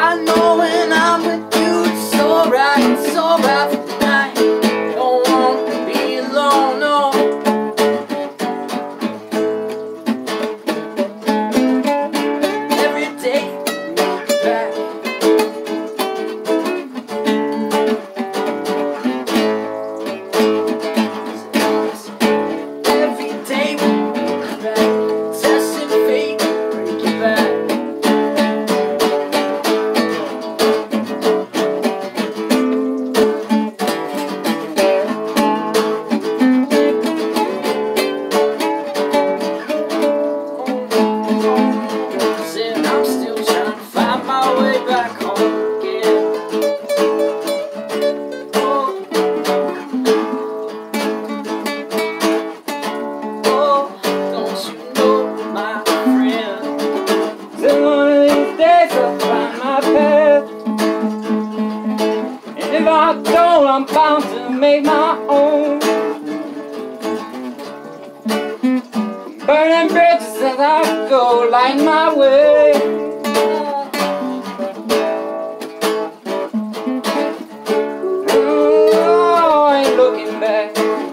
I know when I'm with you, it's alright for tonight. Don't want to be alone, no. Every day, back. Every day, back. Testing fate, break it back. I'm still trying to find my way back home again. Oh, don't you know, my friend, that one of these days I'll find my path. And if I don't, I'm bound to make my own. Burning bridges as I go, lighting my way. Oh, I ain't looking back.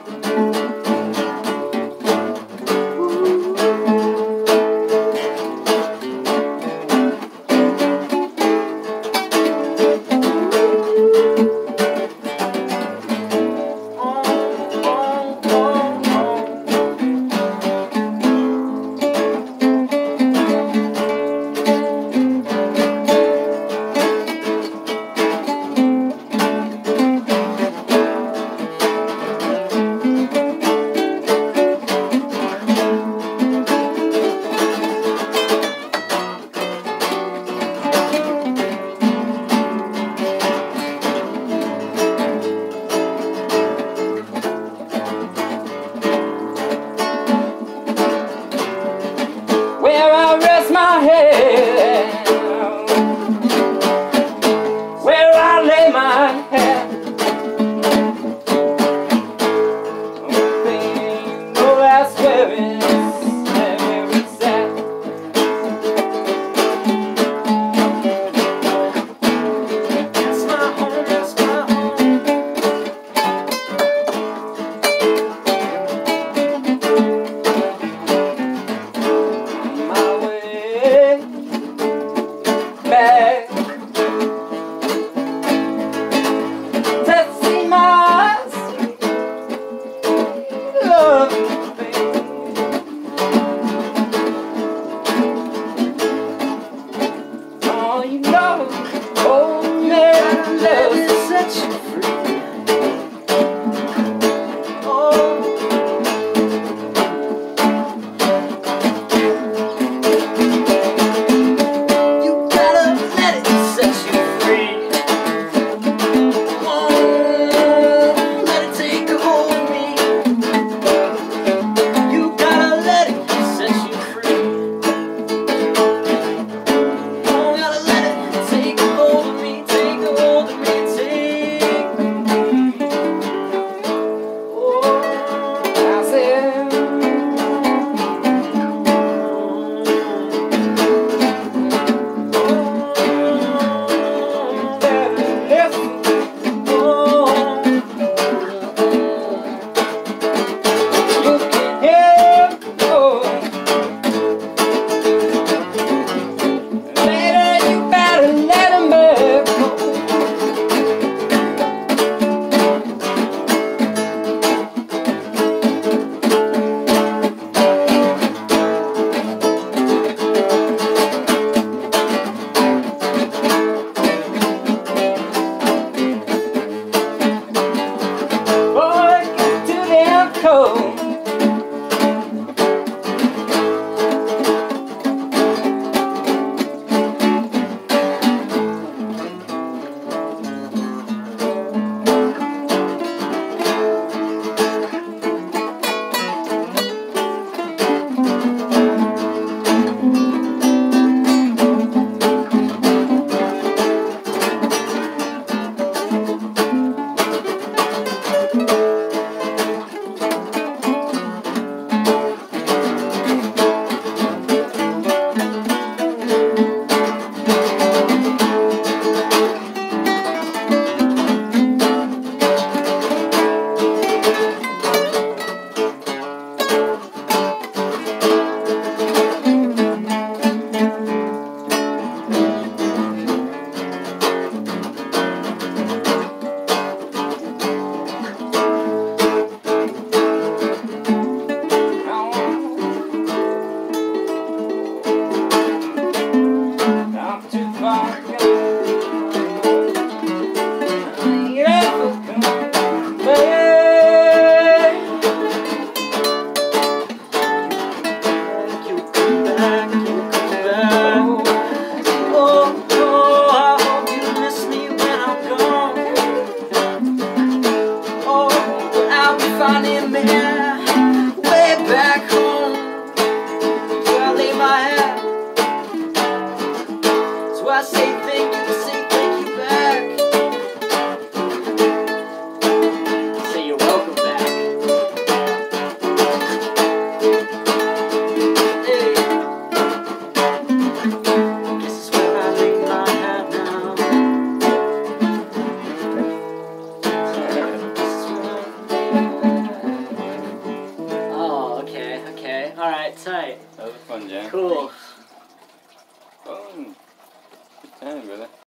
Where I rest my head, where I lay my head. Oh, baby, you know that's where it's at. That's my home, that's my home. Back to see my love, baby. Oh, you know, oh man, love set you free. Take tight. That was fun, Jen. Cool. Fun. Good time, brother.